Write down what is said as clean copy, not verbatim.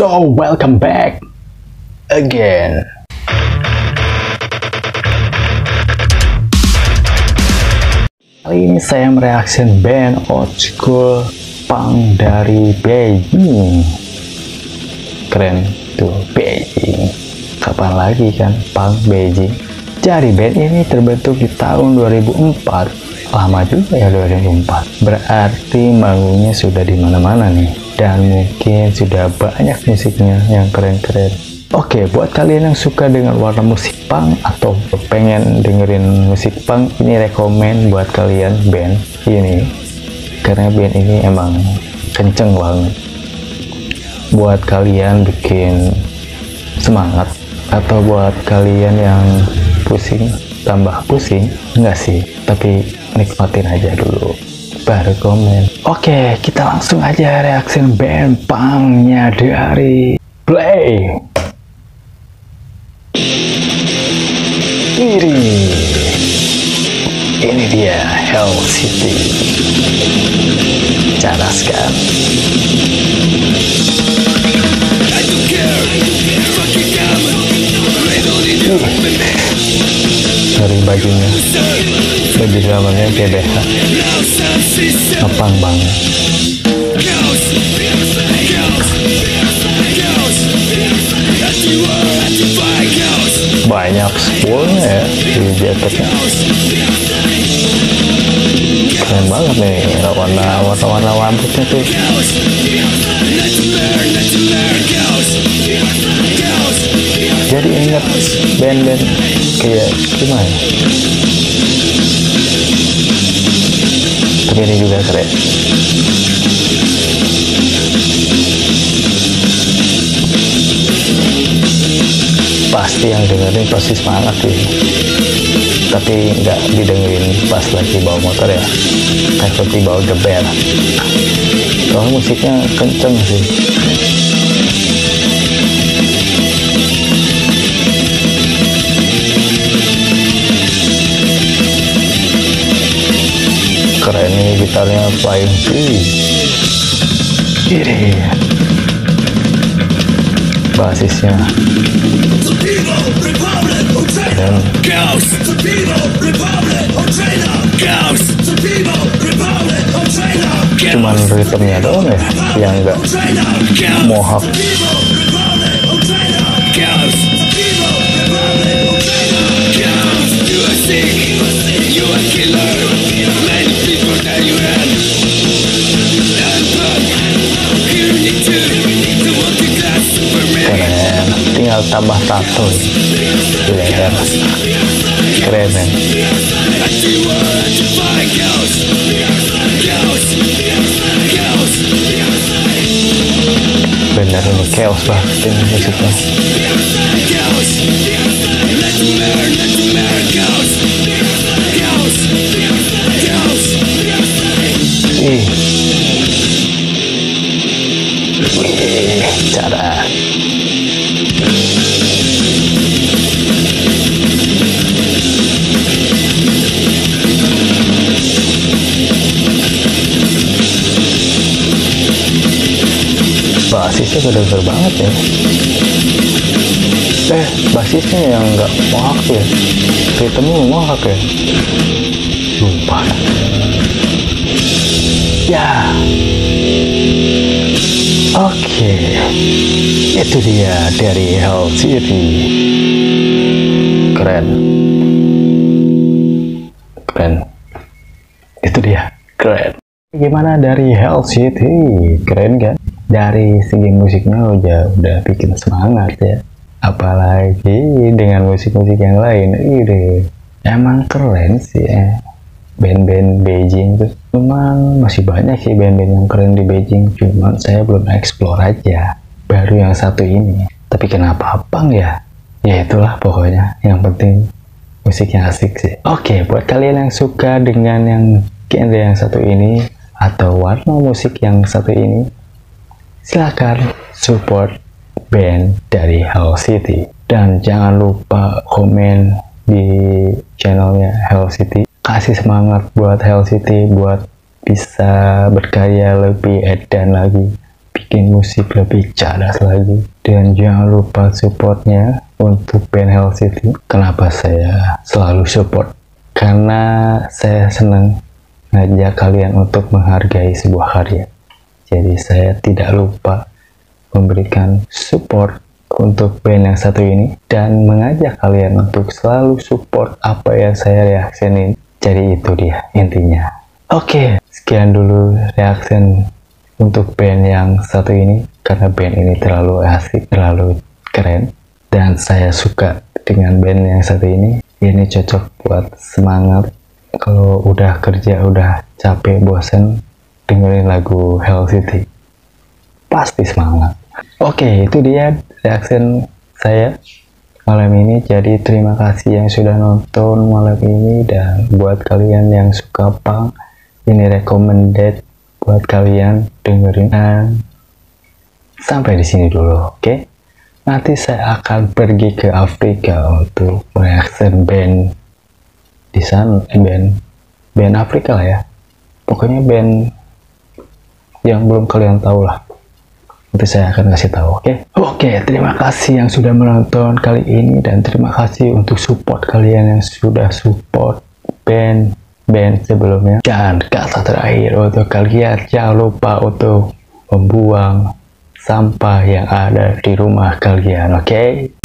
So welcome back again. Kali ini saya mereaction band old school punk dari Beijing. Keren tuh, Beijing. Kapan lagi kan punk Beijing? Jadi band ini terbentuk di tahun 2004. Lama juga ya 2004. Berarti manggungnya sudah di mana-mana nih. Dan mungkin sudah banyak musiknya yang keren-keren. Oke, buat kalian yang suka dengan warna musik punk atau pengen dengerin musik punk, ini rekomen buat kalian band ini. Karena band ini emang kenceng banget. Buat kalian bikin semangat, atau buat kalian yang pusing, tambah pusing, enggak sih, tapi nikmatin aja dulu baru komen. Oke, kita langsung aja reaction band punknya dari Play. Ini dia Hell City. Cadaskan. Dari bajunya, baju drummernya GBH, ngepang banget. Banyak spoolnya ya di jaketnya. Keren banget nih warna rambutnya tuh. Jadi ingat band-band kayak gimana? Tapi ini juga keren. Pasti yang dengerin pasti semangat sih. Tapi nggak didengerin pas lagi bawa motor ya. Kayak seperti bawa geber. Soalnya musiknya kenceng sih. Keren nih gitarnya Flying V. Ini basisnya keren. Cuman ritmenya doang ya yang enggak mohak. Keren, tinggal tambah tato di leher. Keren men. Bener ini chaos banget ini musiknya. Cara basisnya bener-bener banget ya. Basisnya yang nggak mohak ya, ritmenya mohak ya. Lupa ya. Oke, itu dia dari Hell City. Keren. Itu dia, keren. Gimana dari Hell City? Keren kan? Dari segi musiknya udah bikin semangat ya. Apalagi dengan musik-musik yang lain. Emang keren sih ya. Band-band Beijing tuh memang masih banyak sih band-band yang keren di Beijing, cuman saya belum explore aja, baru yang satu ini. Tapi kenapa punk ya? Ya itulah pokoknya, yang penting musiknya asik sih. Oke, buat kalian yang suka dengan yang genre yang satu ini atau warna musik yang satu ini, silakan support band dari Hell City. Dan jangan lupa komen di channelnya Hell City. Kasih semangat buat Hell City buat bisa berkarya lebih edan lagi, bikin musik lebih cadas lagi. Dan jangan lupa supportnya untuk band Hell City. Kenapa saya selalu support? Karena saya senang ngajak kalian untuk menghargai sebuah karya. Jadi saya tidak lupa memberikan support untuk band yang satu ini dan mengajak kalian untuk selalu support apa yang saya reaksiin. Jadi itu dia intinya. Oke, sekian dulu reaction untuk band yang satu ini, karena band ini terlalu asik, terlalu keren, dan saya suka dengan band yang satu ini. Ini cocok buat semangat kalau udah kerja, udah capek, bosen, dengerin lagu Hell City, pasti semangat. Oke, itu dia reaction saya malam ini. Jadi terima kasih yang sudah nonton malam ini, dan buat kalian yang suka punk, ini recommended buat kalian dengerin. Sampai di sini dulu, oke? Nanti saya akan pergi ke Afrika untuk reaction band di sana, band Afrika lah ya. Pokoknya band yang belum kalian tahu lah. Nanti saya akan kasih tahu, oke? Oke, terima kasih yang sudah menonton kali ini, dan terima kasih untuk support kalian yang sudah support band sebelumnya. Dan kata terakhir untuk kalian, jangan lupa untuk membuang sampah yang ada di rumah kalian, oke?